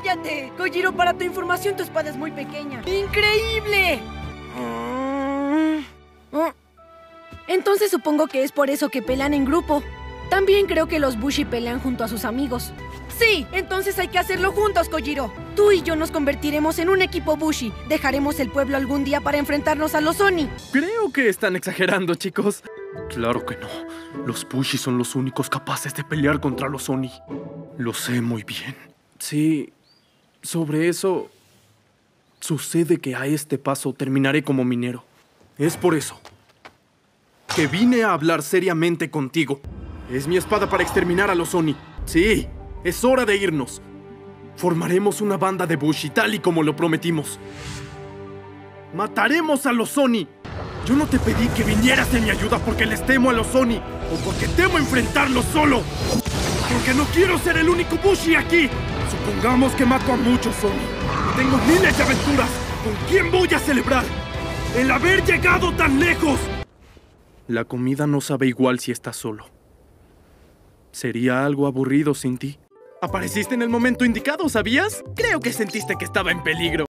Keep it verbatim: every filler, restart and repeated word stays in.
¡Cállate! Kojiro, para tu información, tu espada es muy pequeña. ¡Increíble! Entonces supongo que es por eso que pelean en grupo. También creo que los Bushi pelean junto a sus amigos. ¡Sí! Entonces hay que hacerlo juntos, Kojiro. Tú y yo nos convertiremos en un equipo Bushi. Dejaremos el pueblo algún día para enfrentarnos a los Oni. Creo que están exagerando, chicos. Claro que no. Los Bushi son los únicos capaces de pelear contra los Oni. Lo sé muy bien. Sí, sobre eso... Sucede que a este paso terminaré como minero. Es por eso que vine a hablar seriamente contigo. Es mi espada para exterminar a los Oni. Sí, es hora de irnos. Formaremos una banda de Bushi tal y como lo prometimos. ¡Mataremos a los Oni! Yo no te pedí que vinieras en mi ayuda porque les temo a los Oni o porque temo enfrentarlos solo. Porque no quiero ser el único Bushi aquí. Supongamos que mato a muchos Oni. Tengo miles de aventuras. ¿Con quién voy a celebrar el haber llegado tan lejos? La comida no sabe igual si estás solo. Sería algo aburrido sin ti. Apareciste en el momento indicado, ¿sabías? Creo que sentiste que estaba en peligro.